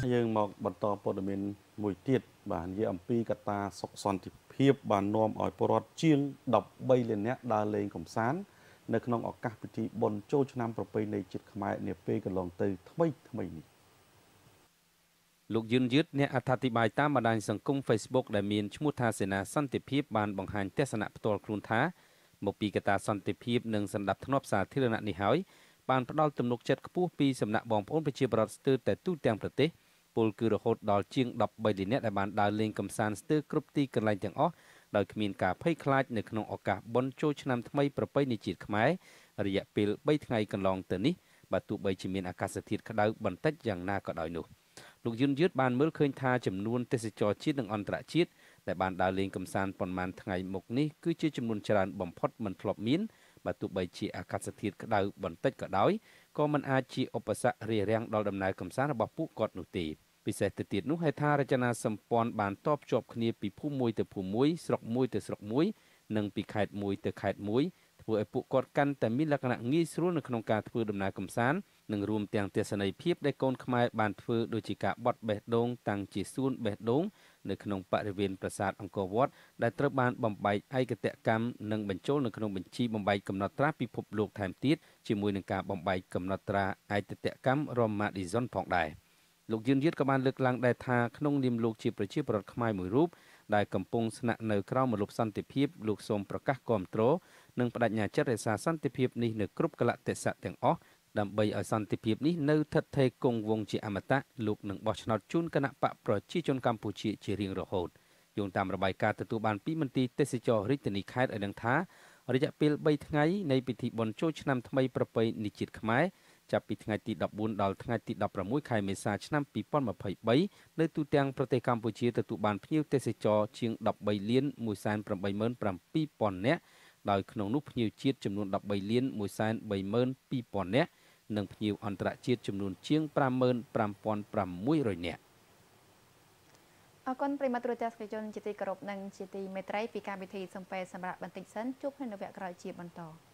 យើងមកបន្តព័ត៌មានមួយទៀតបាទនិយាយអំពីកត្តាសុខសន្តិភាពបាននាំឲ្យពលរដ្ឋជាង13លាននាក់ដើរលេងកម្សាន្តនៅក្នុងឱកាសពិធីបុណ្យចូលឆ្នាំប្រពៃណីជាតិខ្មែរនាពេលកន្លងទៅថ្មីនេះលោកយឺនយឺតអ្នកអត្ថាធិប្បាយតាមបណ្ដាញសង្គម Facebook ដែលមានឈ្មោះថាសេនាសន្តិភាពបានបង្ហាញទស្សនៈផ្ទាល់ខ្លួនថាមកពីកត្តាសន្តិភាពនិងសន្តិភាពសាធារណៈនេះហើយបានផ្ដល់ទំនុកចិត្តខ្ពស់ពីសំណាក់បងប្អូនប្រជាពលរដ្ឋស្ទើរតែទូទាំងប្រទេសពលគឺរហូតដល់ជាង13លាននាក់ដែលបានដើរលេងកម្សាន្តស្ទើរគ្រប់ទីកន្លែងទាំងអស់ដោយគ្មានការភ័យខ្លាចនៅក្នុងឱកាសបុណ្យចូលឆ្នាំថ្មីប្រពៃណីជាតិខ្មែររយៈពេល3ថ្ងៃកន្លងទៅនេះបើទោះបីជាមានអាកាសធាតុក្តៅបន្តិចយ៉ាងណាក៏ដោយនោះលោកយឺនយឺតបានមើលឃើញថាចំនួនទេសចរជាតិនិងអន្តរជាតិដែលបានដើរលេងកម្សាន្តប៉ុន្មានថ្ងៃមុខនេះគឺជាចំនួនច្រើនបំផុតមិនធ្លាប់មានបើទោះបីជាអាកាសធាតុក្តៅបន្តិចក៏ដោយក៏មិនអាចជាឧបសគ្គរារាំងដល់ដំណើរកម្សាន្តរបស់ពួកគាត់នោះទេពិសេសទៅទៀតនោះហេដ្ឋារចនាសម្ព័ន្ធបានតភ្ជាប់គ្នាពីភូមិមួយទៅភូមិមួយស្រុកមួយទៅស្រុកមួយនិងពីខេត្តមួយទៅខេត្តមួយធ្វើឲ្យពួកគាត់កាន់តែមានលក្ខណៈងាយស្រួលនៅក្នុងការធ្វើដំណើរកម្សាន្តនិងរួមទាំងទស្សនីយភាពដែលកូនខ្មែរបានធ្វើដូចជាការបត់បេះដូងតាំងជាសួនបេះដូងនៅក្នុងបរិវេណប្រាសាទអង្គរវត្តដែលត្រូវបានបំបែកឯកតកម្មនិងបញ្ចូលនៅក្នុងបញ្ជីបំបែកកំណត់ត្រាពិភពលោកថែមទៀតជាមួយនឹងការបំបែកកំណត់ត្រាឯកតកម្មរ៉ូម៉ាឌីសុនផងដែរលោកយឺនយឺតក៏បានលើកឡើងដែរថាក្នុងនាមលោកជាប្រជាពលរដ្ឋខ្មែរមួយរូបដែលកំពុងស្នាក់នៅក្រោមម្លប់សន្តិភាពលោកសូមប្រកាសគាំទ្រនិងបដិញ្ញាចិត្តរក្សាសន្តិភាពនេះនៅគ្រប់កលៈទេសៈទាំងអស់ដើម្បីឲ្យសន្តិភាពនេះនៅស្ថិតស្ថេរគង់វង្សជាអមតៈលោកនឹងបោះឆ្នោតជូនគណៈបកប្រជាជនកម្ពុជាជារៀងរហូតយោងតាមរបាយការណ៍ទទួលបានពីមន្ទីរទេសចររាជធានីខេត្តឲ្យដឹងថារយៈពេល3ថ្ងៃនៃពិធីបុណ្យចូលឆ្នាំថ្មីប្រពៃណីជាតិខ្មែរចាប់ពីថ្ងៃទី14ដល់ថ្ងៃទី16ខែមេសាឆ្នាំ2023នៅទូទាំងប្រទេសកម្ពុជាទទួលបានភ្ញៀវទេសចរជាង13លាន187,000 នាក់ដោយក្នុងនោះភ្ញៀវជាតិចំនួន13លាន132,000 នាក់និងភ្ញៀវអន្តរជាតិចំនួនជាង55,600 នាក់អរគុណប្រិមត្តទស្សនិកជនជាទីគោរពនិងជាទីមេត្រីពីកម្មវិធីសំពែសម្រាប់បន្តិចសិនជួបគ្នានៅវគ្គក្រោយជាបន្ត